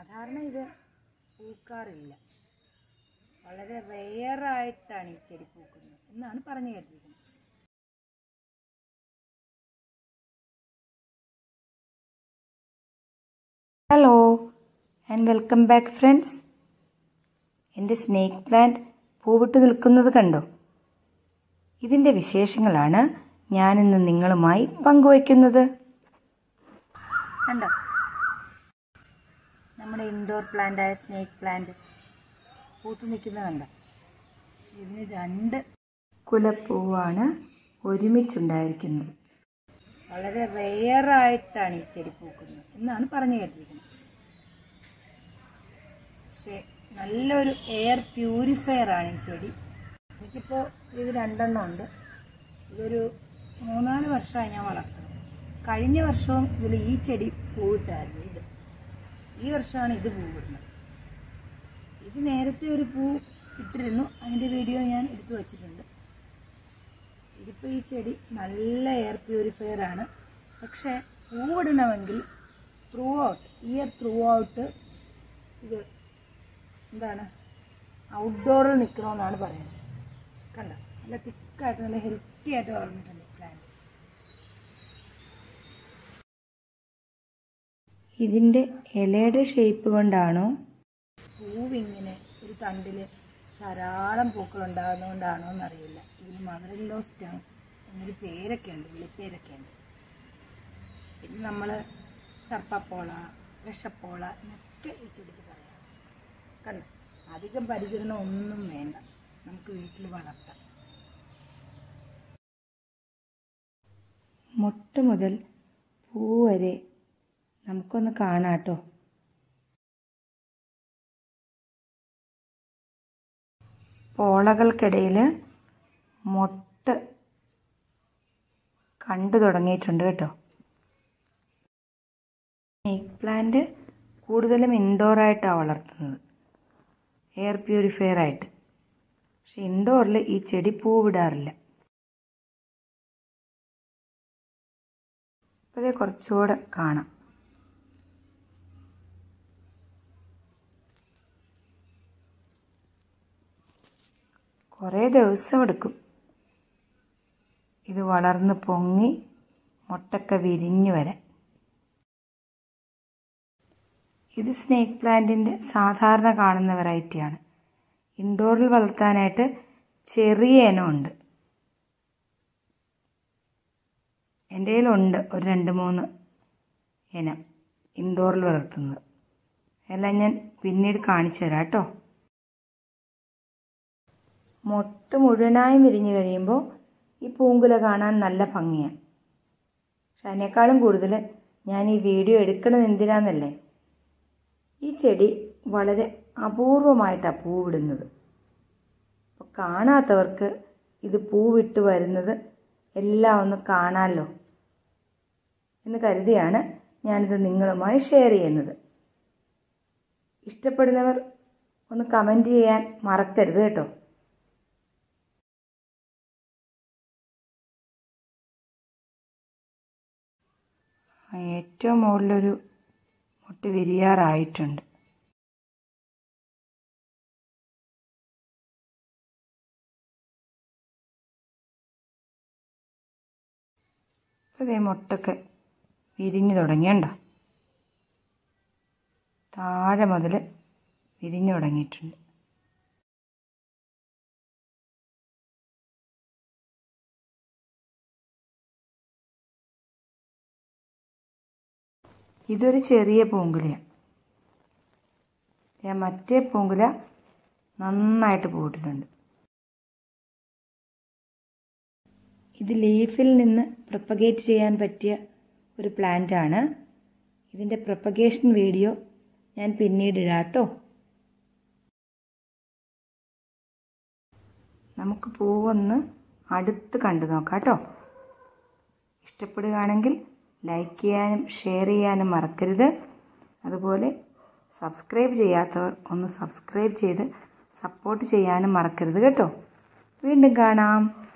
സാധാരണ ഇത് പൂക്കാറില്ല. വളരെ റെയറായിട്ടാണ് ഈ ചെടി പൂക്കുന്നത് എന്നാണ് പറഞ്ഞു കേട്ടിരിക്കുന്നത്. Hello and welcome back friends. എൻ്റെ സ്നേക്ക് പ്ലാന്റ് പൂവിട്ട് നിൽക്കുന്നത് കണ്ടോ? ഇതിൻ്റെ വിശേഷങ്ങളാണ് ഞാനിന്ന് നിങ്ങളുമായി പങ്കുവയ്ക്കുന്നത്. കണ്ടോ, നമ്മുടെ ഇൻഡോർ പ്ലാന്റായ സ്നേക്ക് പ്ലാന്റ് പൂത്തു നിൽക്കുന്നത് കണ്ടോ? ഇതിന് 2 കുലപ്പൂവാണ് ഒരുമിച്ചുണ്ടായിരിക്കുന്നത്. വളരെ റെയറായിട്ടാണ് ഈ ചെടി പൂക്കുന്നത് എന്നാണ് പറഞ്ഞു കേട്ടിരിക്കുന്നത്. പക്ഷേ നല്ലൊരു എയർ പ്യൂരിഫയർ ആണ് ഈ ചെടി. എനിക്കിപ്പോൾ ഇത് 2 എണ്ണം ഉണ്ട്. ഇതൊരു 3-4 വർഷമായി ഞാൻ വളർത്തുന്നത്. കഴിഞ്ഞ വർഷവും ഇതിൽ ഈ ചെടി പൂവിട്ടായിരുന്നു. ഈ വർഷമാണ് ഇത് പൂവിടുന്നത്. ഇത് നേരത്തെ ഒരു പൂ ഇട്ടിരുന്നു, അതിൻ്റെ വീഡിയോ ഞാൻ എടുത്തു വച്ചിട്ടുണ്ട്. ഇതിപ്പോൾ ഈ ചെടി നല്ല എയർ പ്യൂരിഫയർ ആണ്. പക്ഷേ പൂവിടണമെങ്കിൽ ഇയർ ത്രൂ ഔട്ട് ഇത് എന്താണ് ഔട്ട്ഡോറിൽ നിൽക്കണമെന്നാണ് പറയുന്നത്. കണ്ടോ, നല്ല തിക്കായിട്ട് നല്ല ഹെൽത്തി ആയിട്ട് വളർന്നിട്ടുണ്ട് പ്ലാന്റ്. ഇതിൻ്റെ ഇലയുടെ ഷേപ്പ് കൊണ്ടാണോ പൂവിങ്ങനെ ഒരു തണ്ടിൽ ധാരാളം പൂക്കൾ ഉണ്ടാകുന്നതുകൊണ്ടാണോ എന്നറിയില്ല. ഇതിന് മദർ-ഇൻ-ലോ സ്റ്റം എന്നൊരു പേരൊക്കെ ഉണ്ട്, വിളിപ്പേരൊക്കെ ഉണ്ട്. പിന്നെ നമ്മൾ സർപ്പപ്പോള, വിഷപ്പോള എന്നൊക്കെ ഈ ചെടിക്ക് പറയാം. കണ്ടോ, അധികം പരിചരണം ഒന്നും വേണ്ട, നമുക്ക് വീട്ടിൽ വളർത്താം. മൊട്ട് മുതൽ പൂ വരെ നമുക്കൊന്ന് കാണാട്ടോ. പോളകൾക്കിടയിൽ മൊട്ട് കണ്ടു തുടങ്ങിയിട്ടുണ്ട് കേട്ടോ. സ്നേക്ക് പ്ലാന്റ് കൂടുതലും ഇൻഡോറായിട്ടാണ് വളർത്തുന്നത്, എയർ പ്യൂരിഫയർ ആയിട്ട്. പക്ഷെ ഇൻഡോറിൽ ഈ ചെടി പൂവിടാറില്ല. അപ്പോൾ ഇത് കുറച്ചുകൂടെ കാണാം. കുറേ ദിവസം എടുക്കും ഇത് വളർന്ന് പൊങ്ങി മുട്ടൊക്കെ വിരിഞ്ഞു വരാൻ. ഇത് സ്നേക്ക് പ്ലാന്റിൻ്റെ സാധാരണ കാണുന്ന വെറൈറ്റിയാണ്. ഇൻഡോറിൽ വളർത്താനായിട്ട് ചെറിയ ഇനമുണ്ട്. എൻ്റെ കയ്യിലുണ്ട് ഒരു 2-3 ഇനം ഇൻഡോറിൽ വളർത്തുന്നത്. എല്ലാം ഞാൻ പിന്നീട് കാണിച്ചു തരാം കേട്ടോ. മൊട്ട് മുഴുവനായും വിരിഞ്ഞു കഴിയുമ്പോൾ ഈ പൂങ്കുല കാണാൻ നല്ല ഭംഗിയാണ്. പക്ഷെ അതിനേക്കാളും കൂടുതൽ ഞാൻ ഈ വീഡിയോ എടുക്കണത് എന്തിനാന്നല്ലേ, ഈ ചെടി വളരെ അപൂർവമായിട്ടാണ് പൂവിടുന്നത്. അപ്പോൾ കാണാത്തവർക്ക് ഇത് പൂവിട്ട് വരുന്നത് എല്ലാം ഒന്ന് കാണാമല്ലോ എന്ന് കരുതിയാണ് ഞാനിത് നിങ്ങളുമായി ഷെയർ ചെയ്യുന്നത്. ഇഷ്ടപ്പെടുന്നവർ ഒന്ന് കമൻറ്റ് ചെയ്യാൻ മറക്കരുത് കേട്ടോ. ഏറ്റവും മുകളിലൊരു മുട്ട് വിരിയാറായിട്ടുണ്ട്. അതേ മുട്ടൊക്കെ വിരിഞ്ഞു തുടങ്ങിയുണ്ടോ? താഴെ മുതൽ വിരിഞ്ഞു തുടങ്ങിയിട്ടുണ്ട്. ഇതൊരു ചെറിയ പൂങ്കുലയാണ്. മറ്റേ പൂങ്കുല നന്നായിട്ട് പൂവിട്ടിട്ടുണ്ട്. ഇത് ലീഫിൽ നിന്ന് പ്രൊപ്പഗേറ്റ് ചെയ്യാൻ പറ്റിയ ഒരു പ്ലാന്റ് ആണ്. ഇതിൻ്റെ പ്രൊപ്പഗേഷൻ വീഡിയോ ഞാൻ പിന്നീട് ഇടാം കേട്ടോ. നമുക്ക് പൂവൊന്ന് അടുത്ത് കണ്ടു നോക്കാം കേട്ടോ. ഇഷ്ടപ്പെടുകയാണെങ്കിൽ ലൈക്ക് ചെയ്യാനും ഷെയർ ചെയ്യാനും മറക്കരുത്. അതുപോലെ സബ്സ്ക്രൈബ് ചെയ്യാത്തവർ ഒന്ന് സബ്സ്ക്രൈബ് ചെയ്ത് സപ്പോർട്ട് ചെയ്യാനും മറക്കരുത് കേട്ടോ. വീണ്ടും കാണാം.